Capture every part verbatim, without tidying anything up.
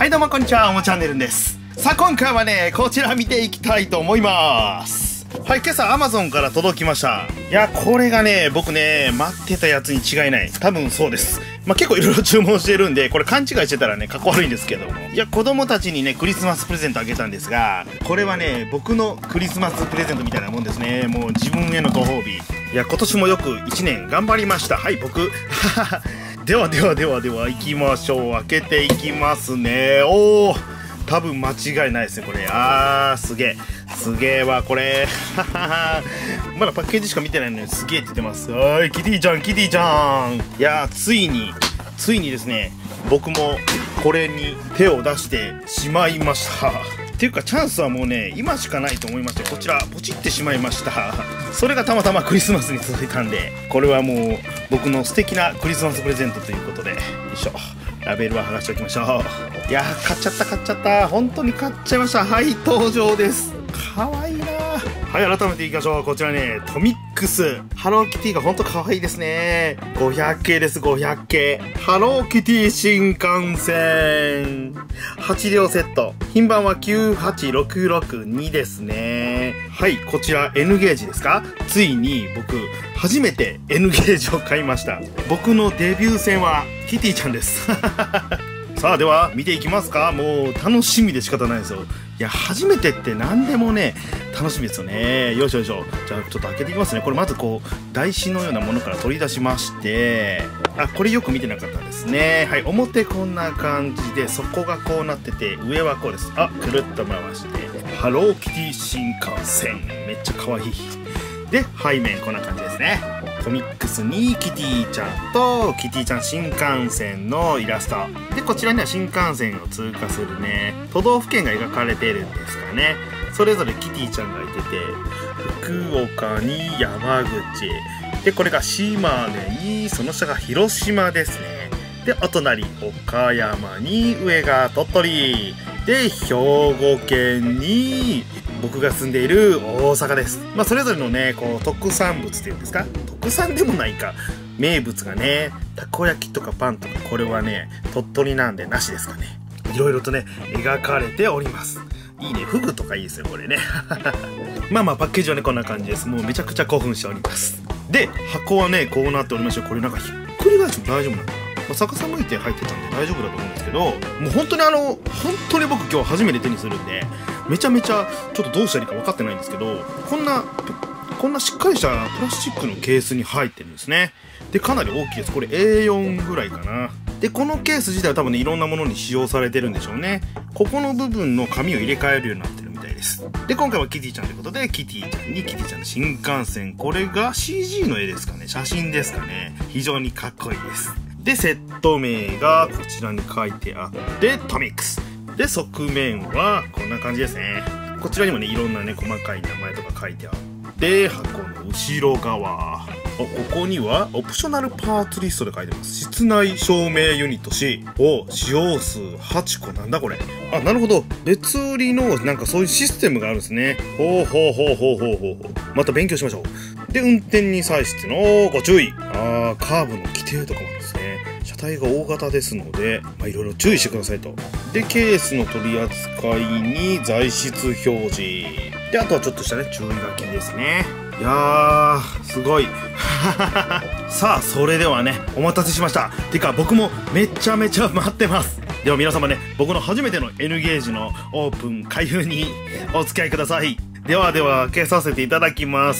はいどうもこんにちは、おもチャンネルです。さあ今回はね、こちら見ていきたいと思います。はい、今朝 アマゾン から届きました。いや、これがね、僕ね、待ってたやつに違いない。多分そうです。まあ、結構いろいろ注文してるんで、これ勘違いしてたらね、かっこ悪いんですけども。いや、子供たちにね、クリスマスプレゼントあげたんですが、これはね、僕のクリスマスプレゼントみたいなもんですね。もう自分へのご褒美。いや、今年もよくいちねん頑張りました。はい、僕。ではではではでは、行きましょう。開けていきますね。おー。多分間違いないですね、これ。あー、すげえ。すげえわ、これ。まだパッケージしか見てないのにすげえって言ってます。はーい、キティちゃん、キティちゃん。いやー、ついに、ついにですね、僕もこれに手を出してしまいました。っていうか、チャンスはもうね、今しかないと思いまして、こちら、ポチってしまいました。それがたまたまクリスマスに続いたんで、これはもう僕の素敵なクリスマスプレゼントということで、よいしょ。ラベルは剥がしておきましょう。いやー、買っちゃった買っちゃった。本当に買っちゃいました。はい、登場です。かわいいなー。はい、改めていきましょう。こちらね、トミックス。ハローキティがほんとかわいいですね。ごひゃくけいです、ごひゃくけい。ハローキティ新幹線。はちりょうセット。品番はきゅうはちろくろくにですね。はい、こちら N ゲージですか？ついに僕、初めて N ゲージを買いました。僕のデビュー戦はキティちゃんです。さあ、では見ていきますか。もう楽しみで仕方ないですよ。いや、初めてって何でもね、楽しみですよね。よいしょよいしょ。じゃあちょっと開けていきますね。これまずこう、台紙のようなものから取り出しまして、あ、これよく見てなかったですね。はい、表こんな感じで、底がこうなってて、上はこうです。あ、くるっと回して、ハローキティ新幹線。めっちゃ可愛い。で、背面こんな感じですね。コミックスにキティちゃんとキティちゃん新幹線のイラストで、こちらには新幹線を通過するね都道府県が描かれているんですかね。それぞれキティちゃんがいてて、福岡に山口で、これが島根に、その下が広島ですね。で、お隣岡山に、上が鳥取で、兵庫県に僕が住んでいる大阪です。まあ、それぞれのね、こう、特産物っていうんですか？特産でもないか。名物がね、たこ焼きとかパンとか、これはね、鳥取なんでなしですかね。いろいろとね、描かれております。いいね、フグとかいいですよ、これね。まあまあ、パッケージはね、こんな感じです。もうめちゃくちゃ興奮しております。で、箱はね、こうなっておりまして、これなんかひっくり返しても大丈夫なのかな？まあ、逆さ向いて入ってたんで大丈夫だと思うんですけど、もう本当にあの、本当に僕今日初めて手にするんで、めちゃめちゃちょっとどうしたらいいか分かってないんですけど、こんな、こんなしっかりしたプラスチックのケースに入ってるんですね。で、かなり大きいです。これ エーよん ぐらいかな。で、このケース自体は多分ね、いろんなものに使用されてるんでしょうね。ここの部分の紙を入れ替えるようになってるみたいです。で、今回はキティちゃんということで、キティちゃんにキティちゃんの新幹線。これが シージー の絵ですかね。写真ですかね。非常にかっこいいです。で、セット名がこちらに書いてあって、トミックス。で、側面はこんな感じですね。こちらにもね、いろんなね、細かい名前とか書いてあって、箱の後ろ側。ここには、オプショナルパーツリストで書いてます。室内照明ユニット C を使用数はちこ。なんだこれ。あ、なるほど。別売りの、なんかそういうシステムがあるんですね。ほうほうほうほうほうほうほう。また勉強しましょう。で、運転に際してのご注意。あー、カーブの規定とかもあるんですね。車体が大型ですので、まあ、いろいろ注意してくださいと。で、ケースの取り扱いに材質表示。で、あとはちょっとしたね、注意書きですね。いやー、すごい。さあ、それではね、お待たせしました。てか、僕もめちゃめちゃ待ってます。では皆様ね、僕の初めての N ゲージのオープン開封にお付き合いください。ではでは、開けさせていただきます。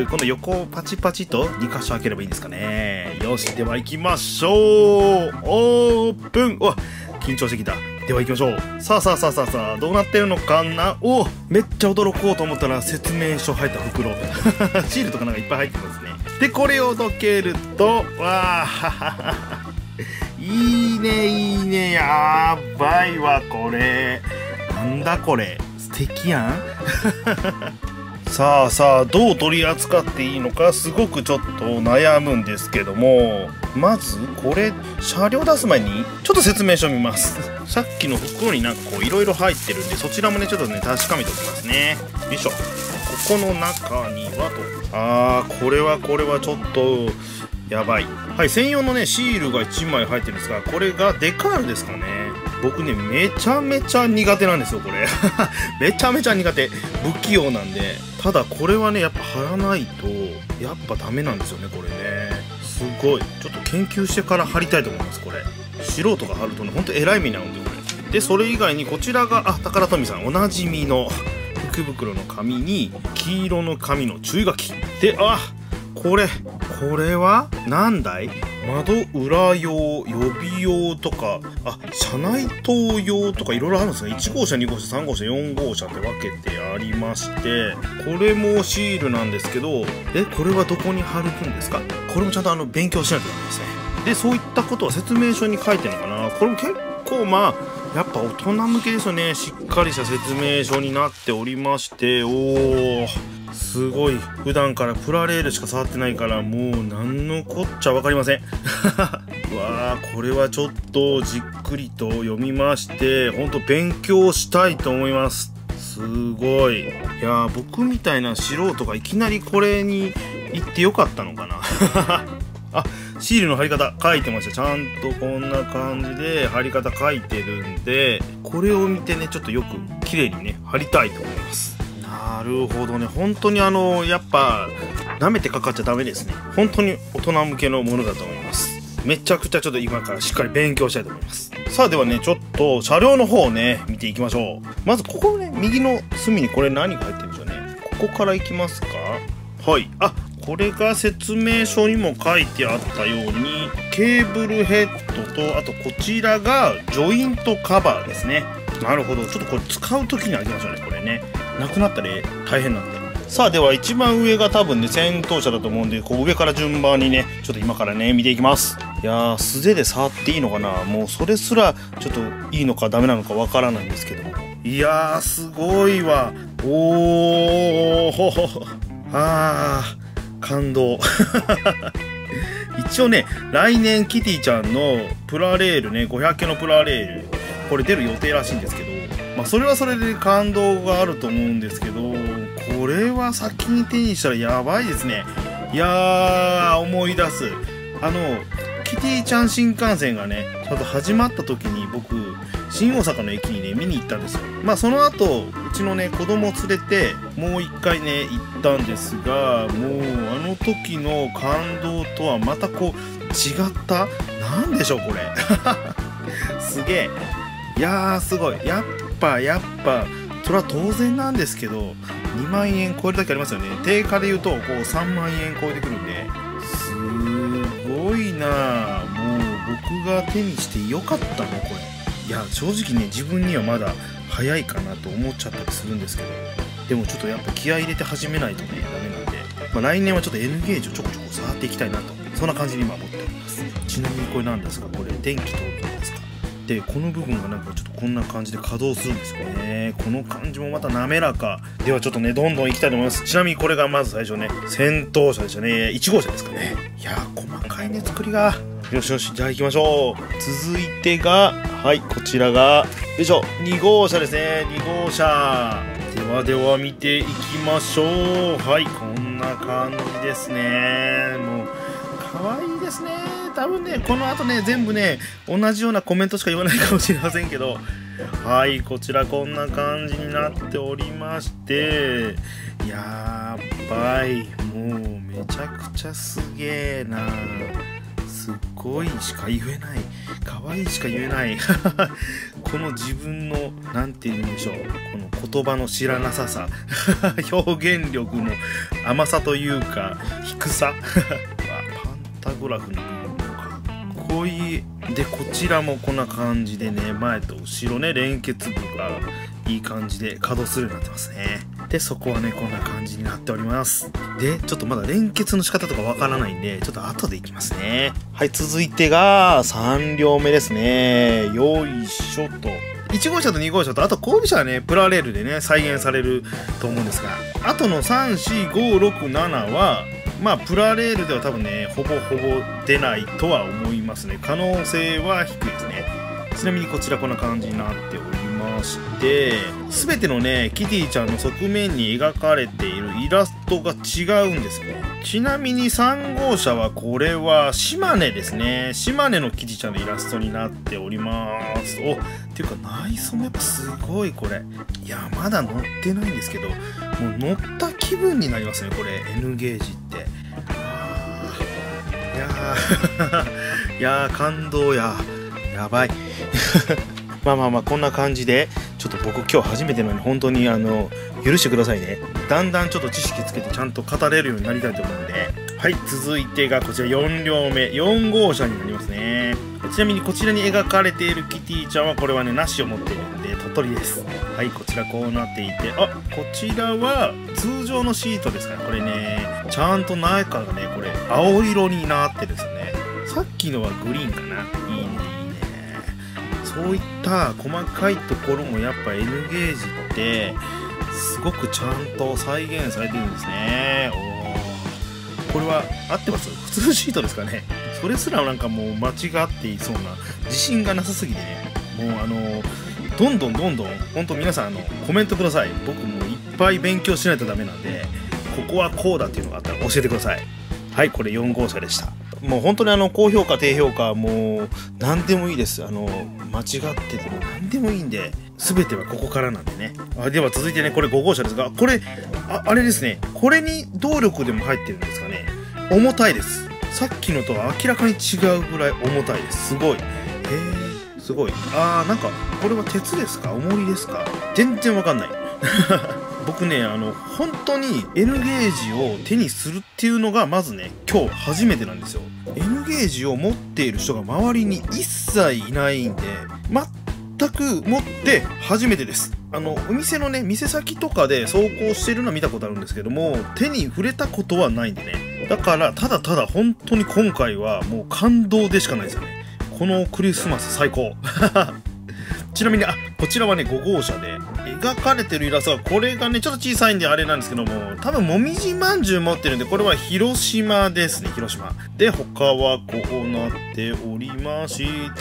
この横をパチパチとに箇所開ければいいんですかね。よし、では行きましょう。オープン。うわ、緊張してきた。では行きましょう。さあさあさあさあさあ、どうなってるのかな。お、めっちゃ驚こうと思ったら説明書入った袋。シールとかなんかいっぱい入ってますね。で、これをどけると、わあ、いいねいいね、やばいわこれ。なんだこれ、素敵やん。さあさあ、どう取り扱っていいのかすごくちょっと悩むんですけども、まずこれ車両出す前にちょっと説明書見ます。さっきの袋になんかこういろいろ入ってるんで、そちらもねちょっとね確かめておきますね。よいしょ。ここの中にはと、あー、これはこれはちょっとやばい。はい、専用のねシールがいちまい入ってるんですが、これがデカールですかね。 僕ね、めちゃめちゃ苦手なんですよ、これ。めちゃめちゃ苦手。不器用なんで。ただこれはね、やっぱ貼らないと、やっぱダメなんですよね、これね。すごい。ちょっと研究してから貼りたいと思います、これ。素人が貼るとね、ほんと偉い目に遭うんで、これ。で、それ以外にこちらが、あ、タカラトミさん、おなじみの福袋の紙に、黄色の紙の注意書き。で、あ、これ、これは何台？窓裏用、予備用とか、あ、車内灯用とかいろいろあるんですね。いち号車、に号車、さん号車、よん号車って分けてありまして、これもシールなんですけど、え、これはどこに貼るんですか？これもちゃんとあの、勉強しないとダメですね。で、そういったことは説明書に書いてるのかな？これも結構まあ、やっぱ大人向けですよね。しっかりした説明書になっておりまして、おー。すごい。普段からプラレールしか触ってないから、もう何のこっちゃわかりません。うわー、これはちょっとじっくりと読みまして、ほんと勉強したいと思います。すごい。いやー、僕みたいな素人がいきなりこれに行ってよかったのかな。あ、シールの貼り方書いてました。ちゃんとこんな感じで貼り方書いてるんで、これを見てね、ちょっとよく綺麗にね、貼りたいと思います。なるほどね。本当にあの、やっぱ、舐めてかかっちゃダメですね。本当に大人向けのものだと思います。めちゃくちゃちょっと今からしっかり勉強したいと思います。さあではね、ちょっと車両の方をね、見ていきましょう。まずここね、右の隅にこれ何が入ってるんでしょうね。ここから行きますか。はい。あ、これが説明書にも書いてあったように、ケーブルヘッドと、あとこちらがジョイントカバーですね。なるほど。ちょっとこれ使う時にありましょうね、これね。なくなったら大変なんで。さあでは一番上が多分ね、先頭車だと思うんで、こう上から順番にね、ちょっと今からね、見ていきます。いやー、素手で触っていいのかな？もうそれすらちょっといいのかダメなのかわからないんですけども。いやー、すごいわ。おー、ほほほ。あー。感動。一応ね、来年キティちゃんのプラレールね、ごひゃく系のプラレール、これ出る予定らしいんですけど、まあそれはそれで感動があると思うんですけど、これは先に手にしたらやばいですね。いやー、思い出す。あの、キティちゃん新幹線がね、ちょっと始まった時に僕、新大阪の駅にね、見に行ったんですよ。まあその後、うちのね、子供を連れて、もう一回ね、行ったんですが、もうあの時の感動とはまたこう、違った？なんでしょう、これ。すげえ。いやー、すごい。やっぱ、やっぱ、それは当然なんですけど、にまんえん超えるだけありますよね。定価で言うと、こう、さんまんえん超えてくるんで、すごいなぁ。もう、僕が手にしてよかったの、これ。いや、正直ね、自分にはまだ早いかなと思っちゃったりするんですけど、でもちょっとやっぱ気合い入れて始めないとね、ダメなんで、まあ、来年はちょっと N ゲージをちょこちょこ触っていきたいなと、そんな感じに今思っております。ちなみにこれなんですか？これ電気通るんですか？で、この部分がなんかちょっとこんな感じで稼働するんですよね。この感じもまた滑らか。ではちょっとね、どんどん行きたいと思います。ちなみにこれがまず最初ね、先頭車でしたね。いち号車ですかね。いやー、細かいね、作りが。よしよし、じゃあ行きましょう。続いてが、はい、こちらが、よいしょ、に号車ですね。に号車。ではでは見ていきましょう。はい、こんな感じですね。もう、かわいいですね。多分ね、この後ね、全部ね、同じようなコメントしか言わないかもしれませんけど、はい、こちらこんな感じになっておりまして、やっばい、もうめちゃくちゃすげえな。すっごいしか言えない。可愛いしか言えない。この自分の、なんて言うんでしょう。この言葉の知らなささ。表現力の甘さというか、低さ。パンタグラフの部分とかっこいい。で、こちらもこんな感じでね、前と後ろね、連結部がいい感じで稼働するようになってますね。で、そこはね、こんな感じになっております。で、ちょっとまだ連結の仕方とかわからないんで、ちょっと後でいきますね。はい、続いてがさん両目ですね。よいしょと。いち号車とに号車と、あと後部車はね、プラレールでね、再現されると思うんですが、あとのさん、よん、ご、ろく、ななは、まあ、プラレールでは多分ね、ほぼほぼ出ないとは思いますね。可能性は低いですね。ちなみにこちらこんな感じになっておりまして、すべてのね、キティちゃんの側面に描かれているイラストが違うんですよね。ちなみにさん号車はこれは島根ですね。島根のキティちゃんのイラストになっております。お、 っていうか内装もやっぱすごいこれ。いやまだ乗ってないんですけど、もう乗った気分になりますねこれ N ゲージって。あーいやーいやー感動や。やばいまあまあまあこんな感じで、ちょっと僕今日初めてなのに本当にあの許してくださいね。だんだんちょっと知識つけてちゃんと語れるようになりたいと思うので。はい、続いてがこちらよん両目、よん号車になりますね。ちなみにこちらに描かれているキティちゃんはこれはね、なしを持っているんで鳥取です。はい、こちらこうなっていて、あ、こちらは通常のシートですから、これねちゃんと中がねこれ青色になってるんですよね。さっきのはグリーンかな。いいねいいね。そういった細かいところもやっぱ N ゲージってすごくちゃんと再現されてるんですね。おこれは合ってます？普通シートですかね。それすらなんかもう間違っていそうな自信がなさすぎてね、もうあのどんどんどんどん本当皆さんあのコメントください。僕もいっぱい勉強しないとダメなんで、ここはこうだっていうのがあったら教えてください。はい、これよん号車でした。もう本当にあの高評価低評価もう何でもいいです。あの間違ってても何でもいいんで、全てはここからなんでね。あ、では続いてねこれご号車ですが、これ あ, あれですね、これに動力でも入ってるんですかね。重たいです。さっきのとは明らかに違うぐらい重たいです。すごい。へえ、すごい。あーなんかこれは鉄ですか重りですか、全然わかんない僕ねあの本当に N ゲージを手にするっていうのがまずね今日初めてなんですよ。 N ゲージを持っている人が周りに一切いないんで、全く持って初めてです。あのお店のね店先とかで走行してるのは見たことあるんですけども、手に触れたことはないんでね。だからただただ本当に今回はもう感動でしかないですよね。このクリスマス最高ちなみにあこちらはねご号車で描かれてるイラストはこれがねちょっと小さいんであれなんですけども、多分もみじまんじゅう持ってるんで、これは広島ですね。広島で他はこうなっておりまして、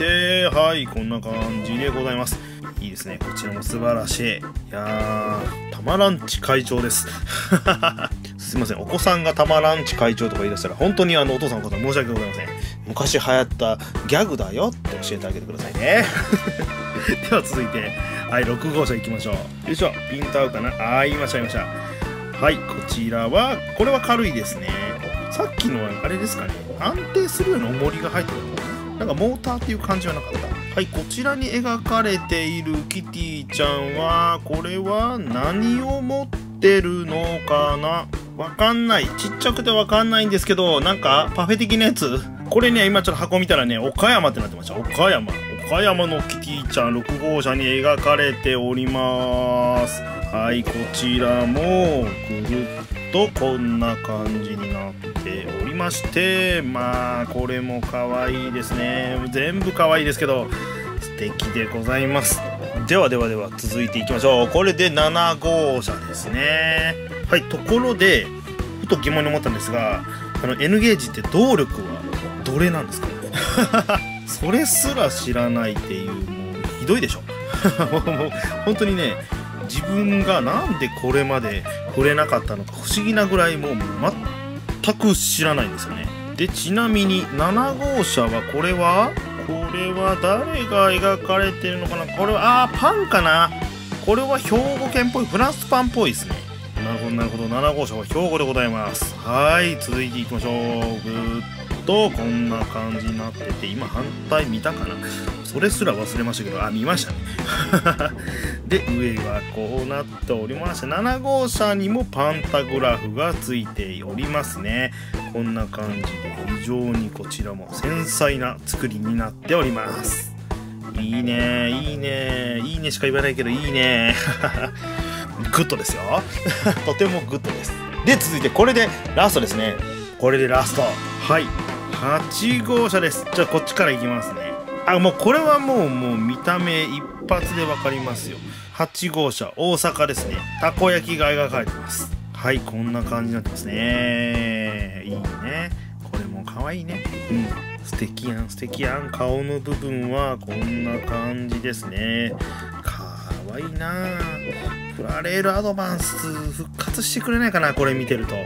はい、こんな感じでございます。いいですね、こちらも素晴らしい。いやーたまらんち会長ですすいません、お子さんがたまらんち会長とか言い出したら本当にあのお父さんお母さん申し訳ございません。昔流行ったギャグだよって教えてあげてくださいねでは続いてはいろく号車行きましょう。よいしょ、ピント合うかな。あー言いました言いました。はい、こちらはこれは軽いですね。さっきのはあれですかね、安定するような重りが入ってるのかな、なんかモーターっていう感じはなかった。はい、こちらに描かれているキティちゃんはこれは何を持ってるのかな、わかんない。ちっちゃくてわかんないんですけど、なんかパフェ的なやつ。これね今ちょっと箱見たらね岡山ってなってました。岡山岡山のキティちゃんろく号車に描かれております。はい、こちらもぐるっとこんな感じになっておりまして、まあこれも可愛いですね。全部可愛いですけど素敵でございます。ではではでは続いていきましょう。これでなな号車ですね。はい、ところでふと疑問に思ったんですが、あの N ゲージって動力はどれなんですかそれすら知らないっていう、もうひどいでしょもう本当にね、自分がなんでこれまで触れなかったのか不思議なぐらいもう全く知らないんですよね。でちなみになな号車はこれはこれは誰が描かれてるのかな。これはあーパンかな。これは兵庫県っぽい、フランスパンっぽいですね。なるほどなるほど、なな号車は兵庫でございます。はい、続いていきましょう。ぐーっとこんな感じになってて、今反対見たかな、それすら忘れましたけど、あ見ましたねで上はこうなっておりまして、なな号車にもパンタグラフがついておりますね。こんな感じで非常にこちらも繊細な作りになっております。いいねいいねいいねしか言わないけどいいねグッドですよとてもグッドです。で続いてこれでラストですね。これでラスト、はいはち号車です。じゃあこっちからいきますね。あもうこれはもうもう見た目一発で分かりますよ。はち号車大阪ですね。たこ焼きが描かれてます。はい、こんな感じになってますね。いいね、これも可愛いね。うん素敵やん素敵やん。顔の部分はこんな感じですね。かわいいな。プラレールアドバンス復活してくれないかな、これ見てると。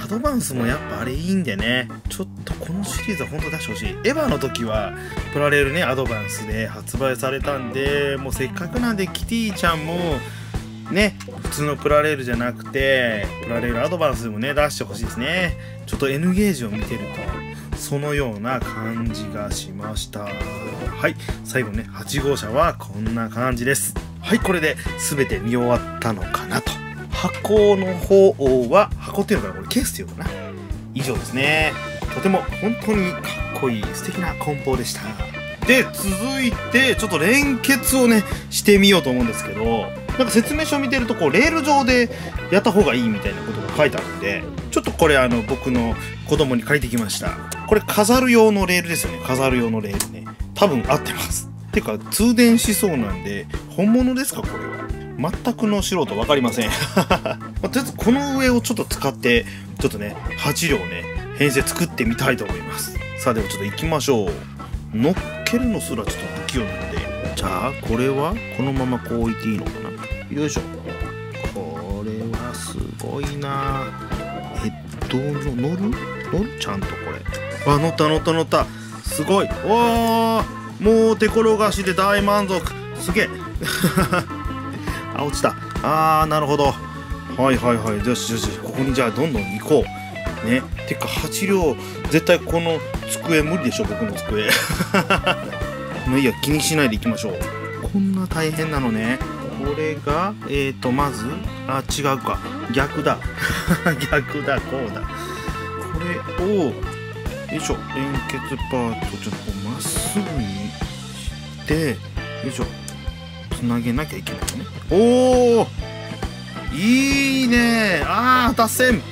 アドバンスもやっぱあれいいんでね、ちょっとこのシリーズは本当出してほしい。エヴァの時はプラレールねアドバンスで発売されたんで、もうせっかくなんでキティちゃんもね普通のプラレールじゃなくてプラレールアドバンスでもね出してほしいですね。ちょっと N ゲージを見てるとそのような感じがしました。はい、最後ねはち号車はこんな感じです。はい、これで全て見終わったのかなと。箱の方は、箱っていうのかな、これケースっていうのかな、以上ですね。とても本当にかっこいい素敵な梱包でした。で続いてちょっと連結をねしてみようと思うんですけど、なんか説明書を見てるとこうレール上でやった方がいいみたいなことが書いてあるんで、ちょっとこれあの僕の子供に借りてきました。これ飾る用のレールですよね。飾る用のレールね、多分合ってます。てか通電しそうなんで本物ですかこれは。全くの素人分かりません。まあ、とりあえずこの上をちょっと使ってちょっとねはち両ね編成作ってみたいと思います。さあではちょっと行きましょう。乗っけるのすらちょっと不器用なので、じゃあこれはこのままこう置いていいのかな。よいしょ。これはすごいな。えっと乗る乗るちゃんとこれ。あ乗った乗った乗った。すごい。おーもう手転がしで大満足。すげえ。あ落ちた。あーなるほど。はいはいはい。よしよし、ここにじゃあどんどん行こうね。てかはち両絶対この机無理でしょ僕の机。まあいいや、気にしないで行きましょう。こんな大変なのね。これがえーとまずあ違うか逆だ。逆だこうだ。これをよいしょ連結パートちょっとまっすぐにしてよいしょつなげなきゃいけないね。おおいいね。あー達成。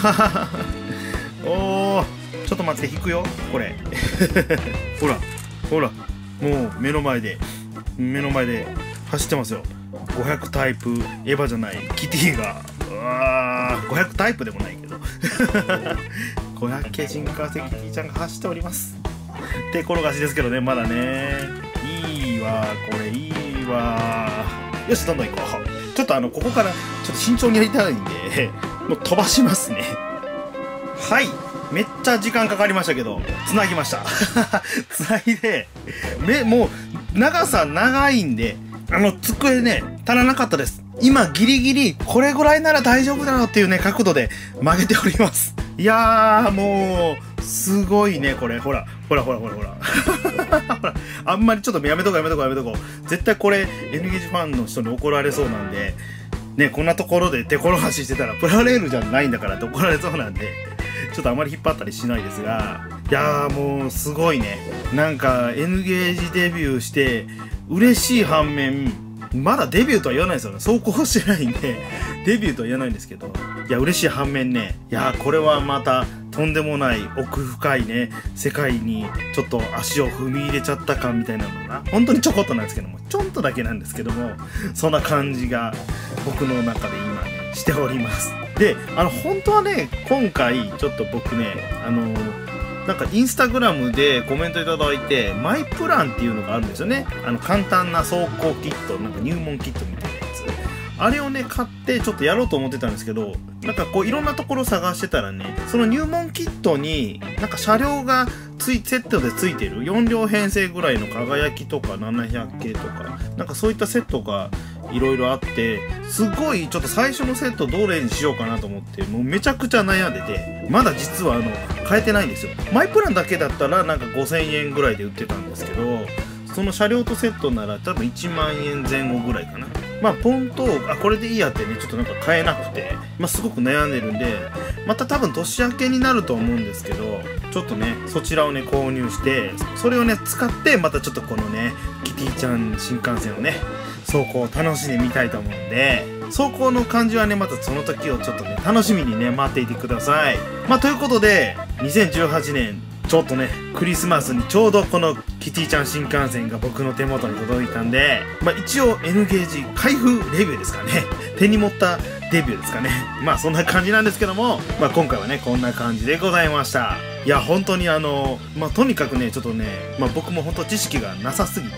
おおちょっと待って引くよこれ。ほらほらもう目の前で目の前で走ってますよ。ごひゃくタイプエヴァじゃないキティが。うわーごひゃくタイプでもないけど。ごひゃく系新幹線キティちゃんが走っております。手転がしですけどねまだね。いいわこれいいわ。よしどんどん行こう。ちょっとあのここからちょっと慎重にやりたいんでもう飛ばしますね。はいめっちゃ時間かかりましたけどつなぎました。つないでめもう長さ長いんであの机ね足らなかったです。今ギリギリこれぐらいなら大丈夫だろうっていうね角度で曲げております。いやーもうすごいねこれ。ほらほらほらほらほら。ほらあんまりちょっとやめとこうやめとこうやめとこう。絶対これ N ゲージファンの人に怒られそうなんでね、こんなところで手転がししてたらプラレールじゃないんだからって怒られそうなんでちょっとあまり引っ張ったりしないですが、いやーもうすごいね。なんか N ゲージデビューして嬉しい反面まだデビューとは言わないですよね。走行してないんでデビューとは言わないんですけど、いや嬉しい反面ね、いやこれはまたとんでもない奥深いね世界にちょっと足を踏み入れちゃった感みたいなのが本当にちょこっとなんですけども、ちょんとだけなんですけども、そんな感じが僕の中で今ねしております。であの本当はね今回ちょっと僕ねあのなんかインスタグラムでコメントいただいてマイプランっていうのがあるんですよね。あの簡単な走行キットなんか入門キットみたいなやつ、あれをね買ってちょっとやろうと思ってたんですけど、なんかこういろんなところ探してたらねその入門キットになんか車両がついセットでついてるよん両編成ぐらいの輝きとかななひゃく系とかなんかそういったセットがいろいろあって、すごいちょっと最初のセットどれにしようかなと思ってもうめちゃくちゃ悩んでて、まだ実はあの買えてないんですよ。マイプランだけだったらなんかごせんえんぐらいで売ってたんですけど、その車両とセットなら多分いちまんえんぜん後ぐらいかな。まあポンとあこれでいいやってねちょっとなんか買えなくて、まあすごく悩んでるんで、また多分年明けになると思うんですけど、ちょっとねそちらをね購入してそれをね使ってまたちょっとこのねキティちゃん新幹線をね走行を楽しんでみたいと思うんで、走行の感じはねまたその時をちょっとね楽しみにね待っていてください。まあということでにせんじゅうはちねんちょっとねクリスマスにちょうどこのキティちゃん新幹線が僕の手元に届いたんで、まあ一応 N ゲージ開封レビューですかね、手に持ったデビューですかね。まあそんな感じなんですけども、まあ今回はねこんな感じでございました。いや本当にあのまあとにかくねちょっとね、まあ僕も本当知識がなさすぎて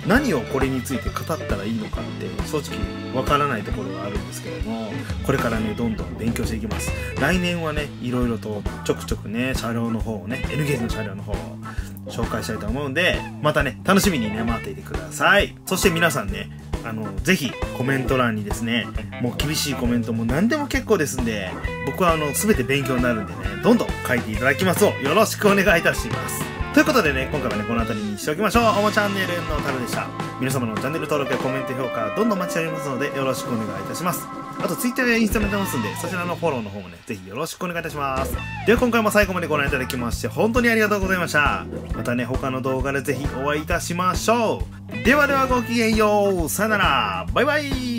何をこれについて語ったらいいのかって正直わからないところがあるんですけども、これからねどんどん勉強していきます。来年はねいろいろとちょくちょくね車両の方をね N ゲージの車両の方を紹介したいと思うんで、またね楽しみにね待っていてください。そして皆さんね、あのぜひコメント欄にですね、もう厳しいコメントも何でも結構ですんで、僕はあの全て勉強になるんでね、どんどん書いていただきますをよろしくお願いいたします。ということでね、今回はねこの辺りにしておきましょう。おもチャンネルのタルでした。皆様のチャンネル登録やコメント評価どんどん待ちしておりますのでよろしくお願いいたします。あと Twitter やインスタもやってますんで、そちらのフォローの方もねぜひよろしくお願いいたします。では今回も最後までご覧いただきまして本当にありがとうございました。またね他の動画でぜひお会いいたしましょう。ではではごきげんよう。さよなら。バイバイ。